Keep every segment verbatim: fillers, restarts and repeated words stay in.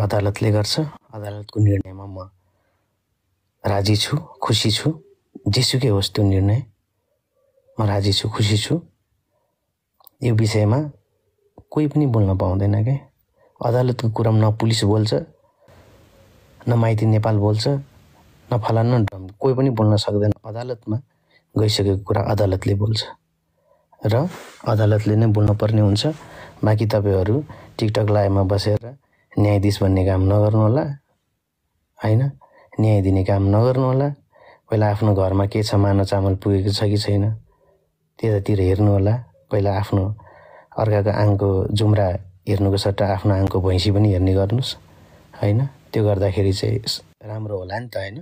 अदालतले गर्छ। अदालतको निर्णयमा म राजी छु, खुसी छु। जेसुकै होस् त्यो निर्णय, म राजी छु, खुसी छु। यो विषयमा कोही पनि बोल्न पाउँदैन के। अदालतको कुरा न पुलिस बोल्छ, न माइती नेपाल बोल्छ, न फलाना ढम कोही पनि बोल्न सक्दैन। अदालतमा गइसकेको कुरा अदालतले बोल्छ र अदालतले नै बोल्नु पर्ने हुन्छ। बाँकी तपाईँहरू टिकटक लाइभमा बसेर न्यायाधीश भन्ने काम नगर्नु होला, हैन? न्याय दिने काम नगर्नु होला। पहिला आफ्नो घरमा के छ, मानो चामल पुगेको छ कि छैन त्यतातिर हेर्नु होला। पहिला आफ्नो अर्काको आङको जुम्रा हेर्नुको सट्टा आफ्नो आङको भैँसी पनि हेर्ने गर्नुस्, हैन? त्यो गर्दाखेरि चाहिँ राम्रो होला नि त, हैन?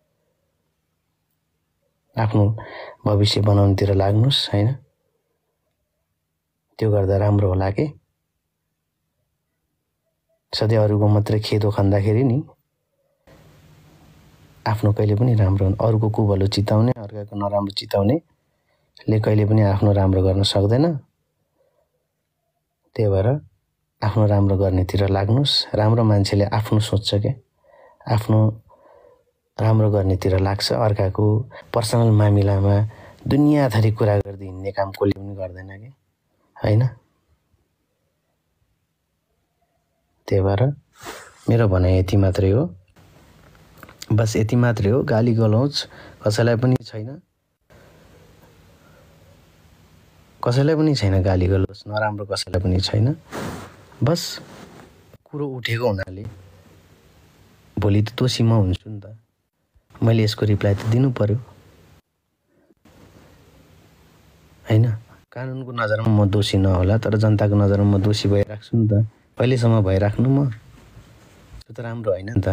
आफ्नो भविष्य बनाउनुतिर लाग्नुस्, हैन? त्यो गर्दा राम्रो होला के। सधैँ अरूको मात्रै खेदो खन्दाखेरि नि आफ्नो कहिले पनि राम्रो हुन्। अरूको कुभलो चिताउने, अर्काको नराम्रो चिताउनेले कहिले पनि आफ्नो राम्रो गर्न सक्दैन। त्यही भएर आफ्नो राम्रो गर्नेतिर लाग्नुस्। राम्रो मान्छेले आफ्नो सोच्छ के, आफ्नो राम्रो गर्नेतिर लाग्छ। अर्काको पर्सनल मामिलामा दुनियाँथरी कुरा गर्दै हिँड्ने काम कसले पनि गर्दैन के, हैन? त्यही भएर मेरो भनाइ यति मात्रै हो। बस यति मात्रै हो। गाली गलौज कसैलाई पनि छैन, कसैलाई पनि छैन गाली गलौज, नराम्रो कसैलाई पनि छैन। बस कुरो उठेको हुनाले भोलि त दोषी म हुन्छु नि त। मैले यसको रिप्लाई त दिनु पर्यो, हैन? कानुनको नजरमा म दोषी नहोला, तर जनताको नजरमा म दोषी भइराख्छु नि त। कहिलेसम्म भइराख्नु म? त्यो त राम्रो होइन नि त।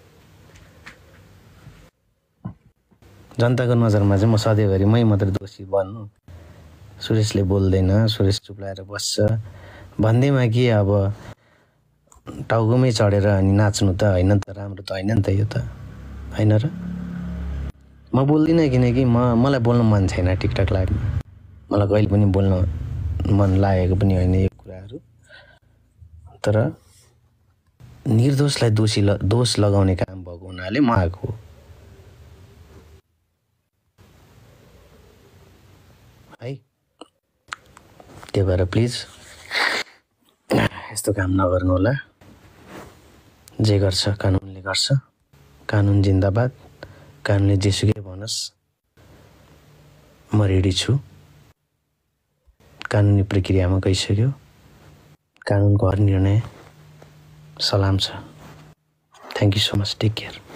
जनताको नजरमा चाहिँ म सधैँभरि मै मात्र दोषी बन्नु। सुरेशले बोल्दैन, सुरेश चुप लाएर बस्छ भन्दैमा के अब टाउकोमै चढेर अनि नाच्नु त होइन नि त, राम्रो त होइन नि त यो त, होइन र? म बोल्दिनँ किनकि म मलाई बोल्न मन छैन टिकटक लाइभमा। मलाई कहिले पनि बोल्न मन लागेको पनि होइन यो कुराहरू। तर निर्दोषलाई दोषी ल दोष लगाउने काम भएको हुनाले म आएको हो, है? त्यही भएर प्लिज यस्तो काम नगर्नु होला। जे गर्छ कानुनले गर्छ। कानुन जिन्दाबाद। कानुनले जेसुकै भनोस्, म रेडी छु। कानुनी प्रक्रियामा गइसक्यो। कानुनको हर निर्णय सलाम छ। Thank you so much. Take care.